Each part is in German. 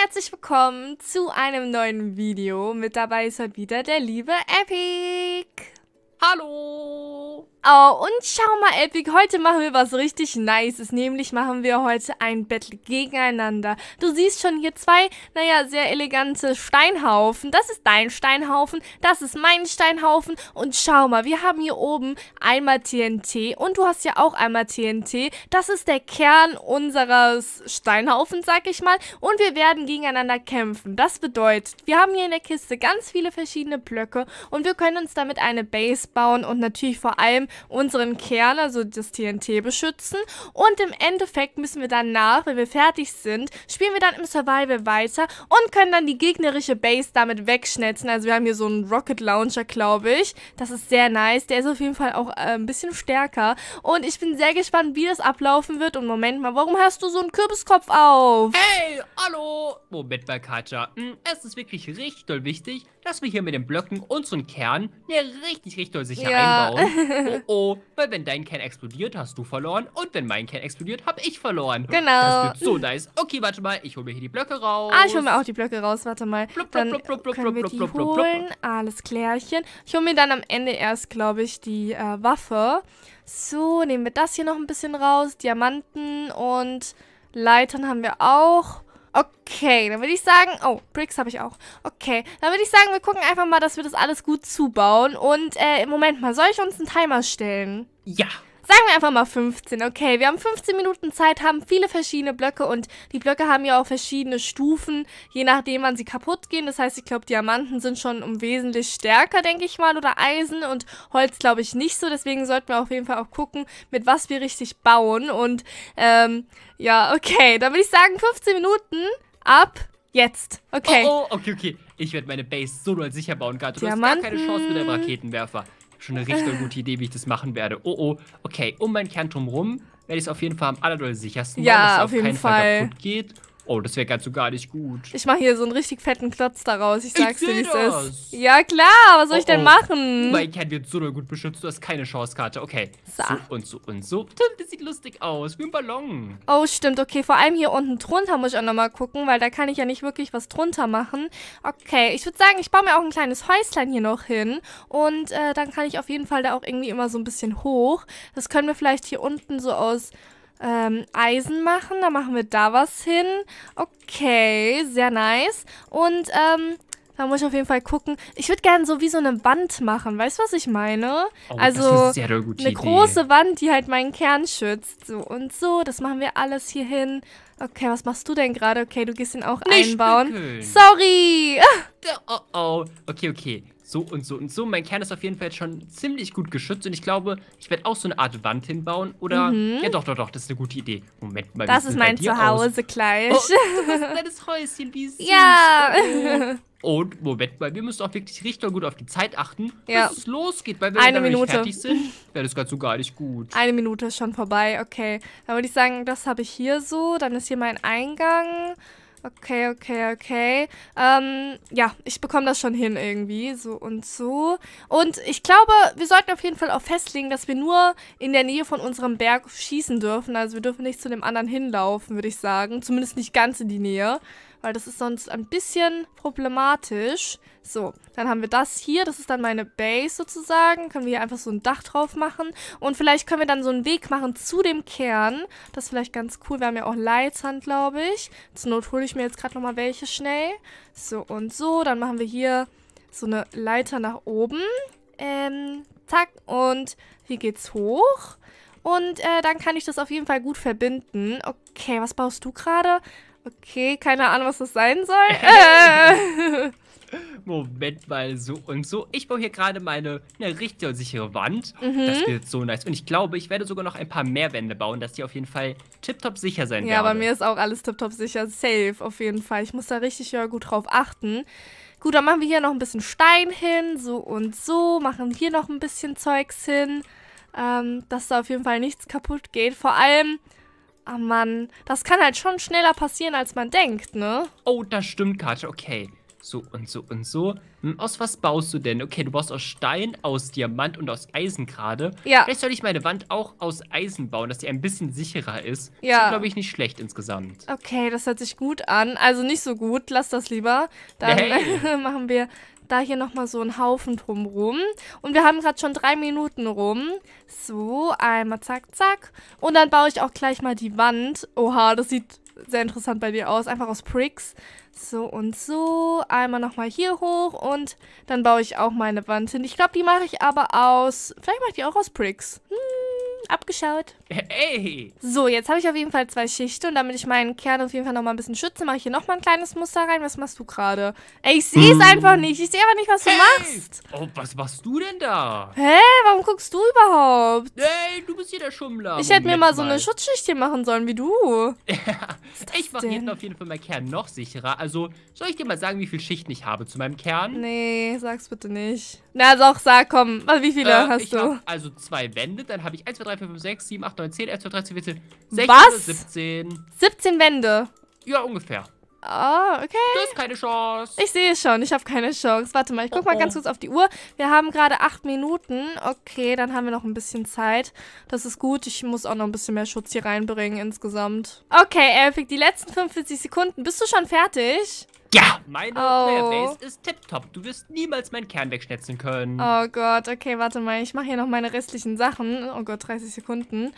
herzlich willkommen zu einem neuen Video. Mit dabei ist heute wieder der liebe Epic. Hallo! Oh, und schau mal, Epic, heute machen wir was richtig Nices. Nämlich machen wir heute ein Battle gegeneinander. Du siehst schon hier zwei, naja, sehr elegante Steinhaufen. Das ist dein Steinhaufen, das ist mein Steinhaufen. Und schau mal, wir haben hier oben einmal TNT und du hast ja auch einmal TNT. Das ist der Kern unseres Steinhaufens, sag ich mal. Und wir werden gegeneinander kämpfen. Das bedeutet, wir haben hier in der Kiste ganz viele verschiedene Blöcke und wir können uns damit eine Base bauen und natürlich vor allem unseren Kern, also das TNT, beschützen. Und im Endeffekt müssen wir danach, wenn wir fertig sind, spielen wir dann im Survival weiter und können dann die gegnerische Base damit wegschnetzen. Also wir haben hier so einen Rocket Launcher, glaube ich. Das ist sehr nice. Der ist auf jeden Fall auch ein bisschen stärker. Und ich bin sehr gespannt, wie das ablaufen wird. Und Moment mal, warum hast du so einen Kürbiskopf auf? Hey, hallo! Moment mal, Katja. Es ist wirklich richtig doll wichtig, dass wir hier mit den Blöcken unseren Kern richtig doll sicher einbauen. Oh, weil wenn dein Kern explodiert, hast du verloren. Und wenn mein Kern explodiert, habe ich verloren. Genau. Das wird so nice. Okay, warte mal, ich hole mir hier die Blöcke raus. Ich hole mir auch die Blöcke raus, warte mal. Dann können wir die holen. Alles klärchen. Ich hole mir dann am Ende erst, glaube ich, die Waffe. So, nehmen wir das hier noch ein bisschen raus. Diamanten und Leitern haben wir auch. Okay, dann würde ich sagen... Oh, Bricks habe ich auch. Okay, dann würde ich sagen, wir gucken einfach mal, dass wir das alles gut zubauen. Und, Moment mal, soll ich uns einen Timer stellen? Ja. Sagen wir einfach mal 15. Okay, wir haben 15 Minuten Zeit, haben viele verschiedene Blöcke und die Blöcke haben ja auch verschiedene Stufen, je nachdem, wann sie kaputt gehen. Das heißt, ich glaube, Diamanten sind schon wesentlich stärker, denke ich mal, oder Eisen und Holz, glaube ich, nicht so. Deswegen sollten wir auf jeden Fall auch gucken, mit was wir richtig bauen. Und, ja, okay, dann würde ich sagen, 15 Minuten ab jetzt. Okay. Oh, okay. Ich werde meine Base so doll sicher bauen, Katja. Du hast gar keine Chance mit dem Raketenwerfer. Schon eine richtig gute Idee, wie ich das machen werde. Oh, okay. Um meinen Kern drumherum werde ich es auf jeden Fall am allerdoll sichersten bauen, dass es auf keinen Fall kaputt geht. Oh, das wäre ganz so gar nicht gut. Ich mache hier so einen richtig fetten Klotz daraus. Ich sag's dir, wie es ist. Das. Ja, klar. Was soll ich denn machen? Mein Kern wird so doll gut beschützt. Du hast keine Chance, Katja. Okay. So und so. Das sieht lustig aus. Wie ein Ballon. Oh, stimmt. Okay, vor allem hier unten drunter muss ich auch nochmal gucken, weil da kann ich ja nicht wirklich was drunter machen. Okay, ich würde sagen, ich baue mir auch ein kleines Häuslein hier noch hin. Und dann kann ich auf jeden Fall da auch irgendwie immer so ein bisschen hoch. Das können wir vielleicht hier unten so aus... Eisen machen, dann machen wir da was hin. Okay, sehr nice. Und, da muss ich auf jeden Fall gucken. Ich würde gerne so wie so eine Wand machen. Weißt du, was ich meine? Oh, also, das ist eine sehr gute Idee. Große Wand, die halt meinen Kern schützt. So und so, das machen wir alles hier hin. Okay, was machst du denn gerade? Okay, du gehst ihn auch einbauen. Spickeln. Sorry! Oh. Okay. So und so. Mein Kern ist auf jeden Fall schon ziemlich gut geschützt. Und ich glaube, ich werde auch so eine Art Wand hinbauen. Oder, ja doch, das ist eine gute Idee. Moment mal, das ist mein Zuhause gleich. Oh, das ist deines Häuschen, wie süß. Ja. Und, Moment mal, wir müssen auch wirklich richtig gut auf die Zeit achten, ja. bis es losgeht. Weil wenn wir nicht fertig sind, wäre das ganz so gar nicht gut. 1 Minute ist schon vorbei, okay. Dann würde ich sagen, das habe ich hier so. Dann ist hier mein Eingang. Okay. Ja, ich bekomme das schon hin irgendwie. So und so. Und ich glaube, wir sollten auf jeden Fall auch festlegen, dass wir nur in der Nähe von unserem Berg schießen dürfen. Also wir dürfen nicht zu dem anderen hinlaufen, würde ich sagen. Zumindest nicht ganz in die Nähe. Weil das ist sonst ein bisschen problematisch. So, dann haben wir das hier. Das ist dann meine Base sozusagen. Können wir hier einfach so ein Dach drauf machen. Und vielleicht können wir dann so einen Weg machen zu dem Kern. Das ist vielleicht ganz cool. Wir haben ja auch Leitern, glaube ich. Zur Not hole ich mir jetzt gerade nochmal welche schnell. So und so. Dann machen wir hier so eine Leiter nach oben. Zack. Und hier geht's hoch. Und dann kann ich das auf jeden Fall gut verbinden. Okay, was baust du gerade? Okay, keine Ahnung, was das sein soll. Moment mal, so und so. Ich baue hier gerade eine richtig sichere Wand. Das wird so nice. Und ich glaube, ich werde sogar noch ein paar mehr Wände bauen, dass die auf jeden Fall tipptopp sicher sein werden. Ja, bei mir ist auch alles tipptopp sicher. Safe, auf jeden Fall. Ich muss da richtig gut drauf achten. Gut, dann machen wir hier noch ein bisschen Stein hin. So und so. Machen hier noch ein bisschen Zeugs hin. Dass da auf jeden Fall nichts kaputt geht. Vor allem... Ah, Mann. Das kann halt schon schneller passieren, als man denkt, ne? Oh, das stimmt, Katja. Okay. So und so und so. Aus was baust du denn? Okay, du baust aus Stein, aus Diamant und aus Eisen gerade. Ja. Vielleicht soll ich meine Wand auch aus Eisen bauen, dass die ein bisschen sicherer ist. Ja. Das ist, glaube ich, nicht schlecht insgesamt. Okay, das hört sich gut an. Also nicht so gut, lass das lieber. Dann machen wir da hier nochmal so einen Haufen drumrum. Und wir haben gerade schon 3 Minuten rum. So, einmal zack, zack. Und dann baue ich auch gleich mal die Wand. Oha, das sieht sehr interessant bei dir aus. Einfach aus Bricks. So und so. Einmal nochmal hier hoch. Und dann baue ich auch meine Wand hin. Ich glaube, die mache ich aber aus... Vielleicht mache ich die auch aus Bricks. Abgeschaut. Hey! So, jetzt habe ich auf jeden Fall 2 Schichten und damit ich meinen Kern auf jeden Fall nochmal ein bisschen schütze, mache ich hier nochmal ein kleines Muster rein. Was machst du gerade? Ey, ich sehe es einfach nicht. Ich sehe aber nicht, was du machst. Oh, was machst du denn da? Hä? Warum guckst du überhaupt? Hey, du bist hier der Schummler. Ich hätte mir mal so eine Schutzschicht hier machen sollen wie du. Ich mache jetzt auf jeden Fall meinen Kern noch sicherer. Also, soll ich dir mal sagen, wie viele Schichten ich habe zu meinem Kern? Nee, sag's bitte nicht. Na doch, sag, komm. Wie viele hast du? Ich habe also 2 Wände, dann habe ich 1, 2, 3, 4, 5, 6, 7, 8, 9, 10, 11, 12, 13, 14, 16, Was? 17. 17 Wände. Ja, ungefähr. Oh, okay. Das ist keine Chance. Ich sehe schon, ich habe keine Chance. Warte mal, ich guck mal ganz kurz auf die Uhr. Wir haben gerade 8 Minuten. Okay, dann haben wir noch ein bisschen Zeit. Das ist gut. Ich muss auch noch ein bisschen mehr Schutz hier reinbringen insgesamt. Okay, Epic, die letzten 45 Sekunden. Bist du schon fertig? Ja, meine Playerbase ist tipptopp. Du wirst niemals meinen Kern wegschnetzeln können. Oh Gott, okay, warte mal. Ich mache hier noch meine restlichen Sachen. Oh Gott, 30 Sekunden.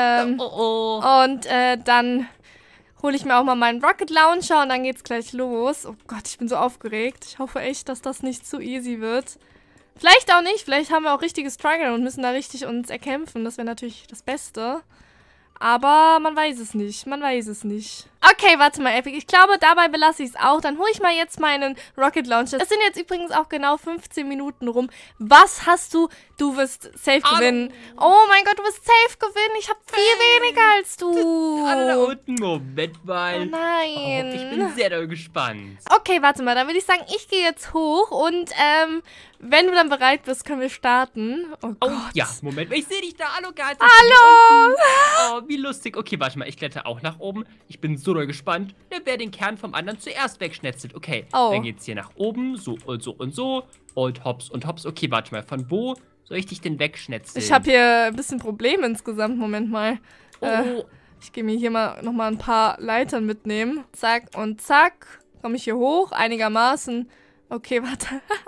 Und dann hole ich mir auch mal meinen Rocket Launcher und dann geht's gleich los. Oh Gott, ich bin so aufgeregt. Ich hoffe echt, dass das nicht zu easy wird. Vielleicht auch nicht. Vielleicht haben wir auch richtige Struggle und müssen da richtig uns erkämpfen. Das wäre natürlich das Beste. Aber man weiß es nicht. Man weiß es nicht. Okay, warte mal, Epic. Ich glaube, dabei belasse ich es auch. Dann hole ich mal jetzt meinen Rocket Launcher. Es sind jetzt übrigens auch genau 15 Minuten rum. Was hast du? Du wirst safe gewinnen. Oh mein Gott, du wirst safe gewinnen. Ich habe viel weniger als du. Alle da unten. Moment mal. Oh nein. Oh, ich bin sehr doll gespannt. Okay, warte mal. Dann würde ich sagen, ich gehe jetzt hoch. Und wenn du dann bereit bist, können wir starten. Oh Gott. Oh, ja, Moment. Ich sehe dich da. Hallo, Gart. Hallo. Oh, wie lustig. Okay, warte mal. Ich kletter auch nach oben. Ich bin so doll gespannt, wer den Kern vom anderen zuerst wegschnetzelt. Okay, dann geht's hier nach oben. So und so und so. Und hops und hops. Okay, warte mal. Von wo soll ich dich denn wegschnetzeln? Ich habe hier ein bisschen Probleme insgesamt. Moment mal. Ich gehe mir hier mal nochmal ein paar Leitern mitnehmen. Zack und zack. Komme ich hier hoch. Einigermaßen. Okay, warte.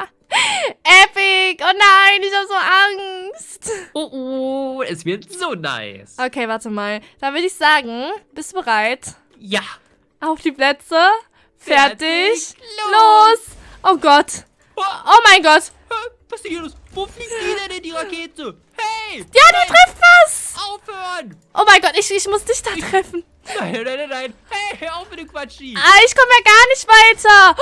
Epic! Oh nein, ich habe so Angst. Oh, es wird so nice. Okay, warte mal. Dann würde ich sagen, bist du bereit? Ja. Auf die Plätze. Fertig. Los. Oh Gott. Oh mein Gott. Was ist denn hier los? Wo fliegt die denn in die Rakete? Hey! Ja, die trifft was. Aufhören! Oh mein Gott, ich muss dich da treffen. Nein. Hey, hör auf mit dem Quatschi. Ich komme ja gar nicht weiter.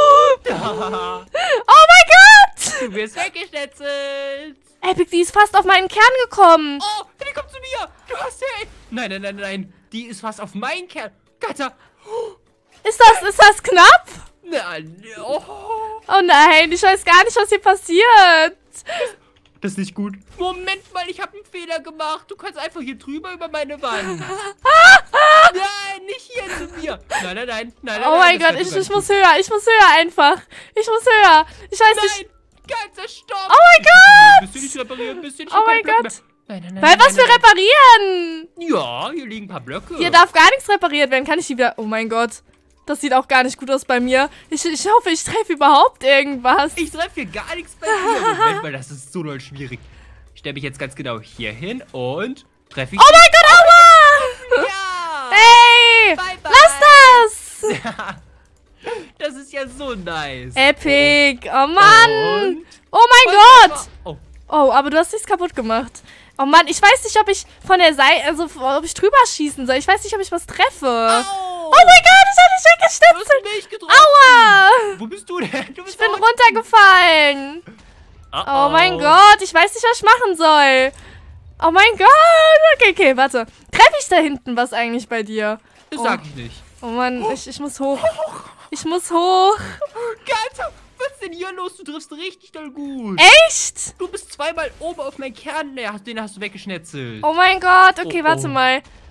Oh mein Gott. Du wirst weggeschnetzelt. Epic, die ist fast auf meinen Kern gekommen. Oh, die kommt zu mir. Du hast hey. Nein. Die ist fast auf meinen Kern. Gatter. Ist das knapp? Nein. Oh nein, ich weiß gar nicht, was hier passiert. Das ist nicht gut. Moment mal, ich habe einen Fehler gemacht. Du kannst einfach hier drüber über meine Wand. Nein, nicht hier zu mir. Nein. Oh mein Gott, ich muss höher. Ich muss höher einfach. Ich muss höher. Ich weiß nicht. Ganzer Stopp. Oh mein Gott. Bist du nicht reparieren? Oh mein Gott. Nein. Weil was wir reparieren? Ja, hier liegen ein paar Blöcke. Hier darf gar nichts repariert werden. Kann ich die wieder... Oh mein Gott. Das sieht auch gar nicht gut aus bei mir. Ich hoffe, ich treffe überhaupt irgendwas. Ich treffe hier gar nichts bei dir. Moment mal, das ist so doll schwierig. Ich stelle mich jetzt ganz genau hier hin und treffe ich... Oh mein Gott, aua! Ja! Hey! Bye. Lass das! Das ist ja so nice. Epic! Oh Mann! Und? Oh mein Gott! Oh, aber du hast nichts kaputt gemacht. Oh Mann, ich weiß nicht, ob ich von der Seite, also ob ich drüber schießen soll. Ich weiß nicht, ob ich was treffe. Oh mein Gott, ich hab dich weggeschnitzelt. Du hast mich getroffen. Aua! Wo bist du denn? Ich bin runtergefallen. Oh mein Gott, ich weiß nicht, was ich machen soll. Oh mein Gott. Okay, warte. Treffe ich da hinten was eigentlich bei dir? Das sag ich nicht. Oh Mann, ich muss hoch. Ich muss hoch. Gatter, was ist denn hier los? Du triffst richtig doll gut. Echt? Du bist zweimal oben auf meinen Kern. Den hast du weggeschnetzelt. Oh mein Gott. Okay, warte mal.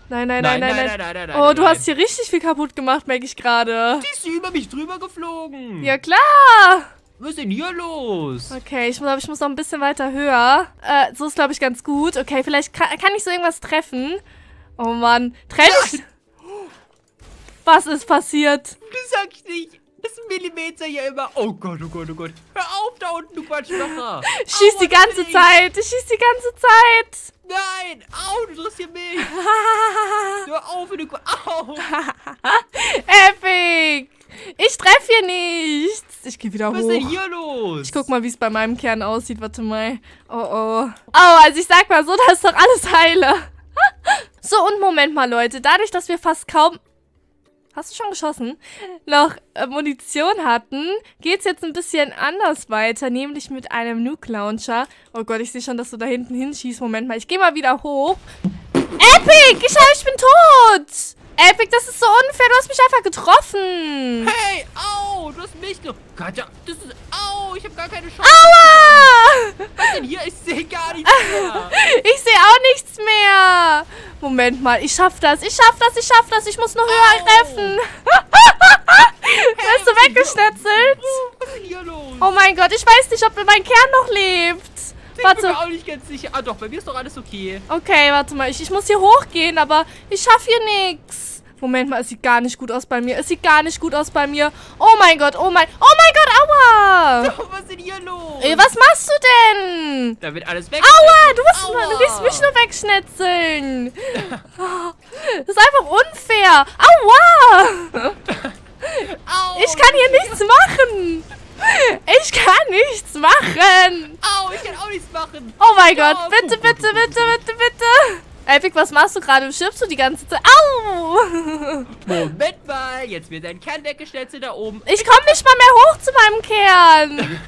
Nein. Oh, du hast hier richtig viel kaputt gemacht, merke ich gerade. Die ist über mich drüber geflogen. Ja, klar. Was ist denn hier los? Okay, ich glaube, ich muss noch ein bisschen weiter höher. So ist, glaube ich, ganz gut. Okay, vielleicht kann ich so irgendwas treffen. Oh Mann. Treffe ich? Was ist passiert? Das sag ich nicht. Das ist ein Millimeter hier immer. Oh Gott. Hör auf da unten, du Quatschmacher. Ich schieß die ganze Zeit. Nein. Au, du drückst hier mich. Hör auf, du Au. Epic. Ich treffe hier nichts. Ich gehe wieder hoch. Was ist denn hier los? Ich guck mal, wie es bei meinem Kern aussieht. Warte mal. Oh, also ich sag mal so, das ist doch alles heile. So, und Moment mal, Leute. Dadurch, dass wir fast kaum... Hast du schon geschossen? Noch Munition hatten, geht's jetzt ein bisschen anders weiter, nämlich mit einem Nuke Launcher. Oh Gott, ich sehe schon, dass du da hinten hinschießt. Moment mal, ich gehe mal wieder hoch. Epic! Ich bin tot! Epic, das ist so unfair. Du hast mich einfach getroffen. Hey, au, du hast mich getroffen. Katja, das ist... Au, ich habe gar keine Chance. Aua! Was denn hier? Ich sehe gar nichts mehr. Ich sehe auch nichts mehr. Moment mal, ich schaff das. Ich muss nur höher treffen. Wirst du weggeschnetzelt? Was ist denn hier los? Oh mein Gott, ich weiß nicht, ob mein Kern noch lebt. Ich bin mir auch nicht ganz sicher. Ah doch, bei mir ist doch alles okay. Okay, warte mal. Ich muss hier hochgehen, aber ich schaffe hier nichts. Moment mal, es sieht gar nicht gut aus bei mir. Oh mein Gott, aua. So, was ist denn hier los? Ey, was machst du denn? Da wird alles weg. Aua, du willst mich nur wegschnetzeln. Das ist einfach unfair. Aua. Au, Ich kann hier nichts machen. Au, ich kann auch nichts machen. Oh mein Gott, bitte. Epic, was machst du gerade? Stirbst du die ganze Zeit? Au! Moment mal, jetzt wird dein Kern weggeschnetzelt da oben. Ich komme nicht mal mehr hoch zu meinem Kern.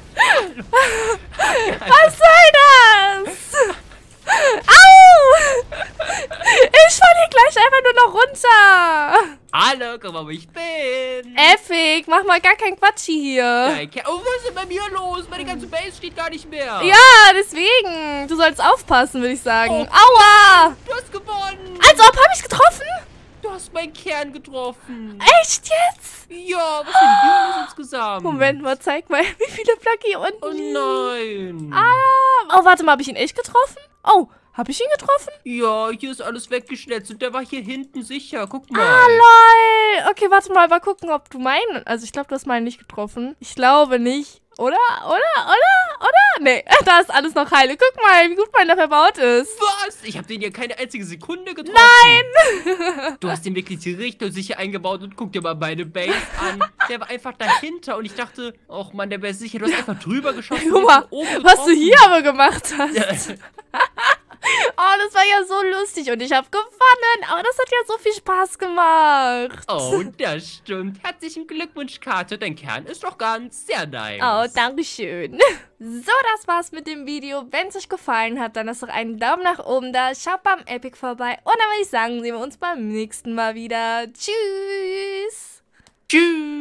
Was soll das? Au! Ich falle hier gleich einfach nur noch runter. Hallo, guck mal, wo ich bin. Epic, mach mal gar kein Quatschi hier. Oh, was ist denn bei mir los? Meine ganze Base steht gar nicht mehr. Ja, deswegen. Du sollst aufpassen, würde ich sagen. Aua! Du hast gewonnen. Als ob, habe ich getroffen? Du hast meinen Kern getroffen. Echt jetzt? Ja, was ist denn hier los insgesamt? Moment mal, zeig mal, wie viele Blöcke hier unten liegen. Oh nein. Oh, warte mal, habe ich ihn echt getroffen? Oh, habe ich ihn getroffen? Ja, hier ist alles weggeschnetzelt. Der war hier hinten sicher. Guck mal. Ah, lol. Okay, warte mal gucken, ob du meinen... Also, ich glaube, du hast meinen nicht getroffen. Ich glaube nicht. Oder? Nee, da ist alles noch heile. Guck mal, wie gut meiner verbaut ist. Was? Ich habe den hier keine einzige Sekunde getroffen. Nein! Du hast den wirklich richtig sicher eingebaut und guck dir mal meine Base an. Der war einfach dahinter und ich dachte, ach Mann, der wäre sicher. Du hast einfach drüber geschossen. Guck mal, was du hier aber gemacht hast. Oh, das war ja so lustig und ich habe gewonnen. Aber das hat ja so viel Spaß gemacht. Oh, das stimmt. Herzlichen Glückwunsch, Karte. Dein Kern ist doch ganz sehr nice. Oh, danke schön. So, das war's mit dem Video. Wenn es euch gefallen hat, dann lasst doch einen Daumen nach oben da. Schaut beim Epic vorbei. Und dann würde ich sagen, sehen wir uns beim nächsten Mal wieder. Tschüss. Tschüss.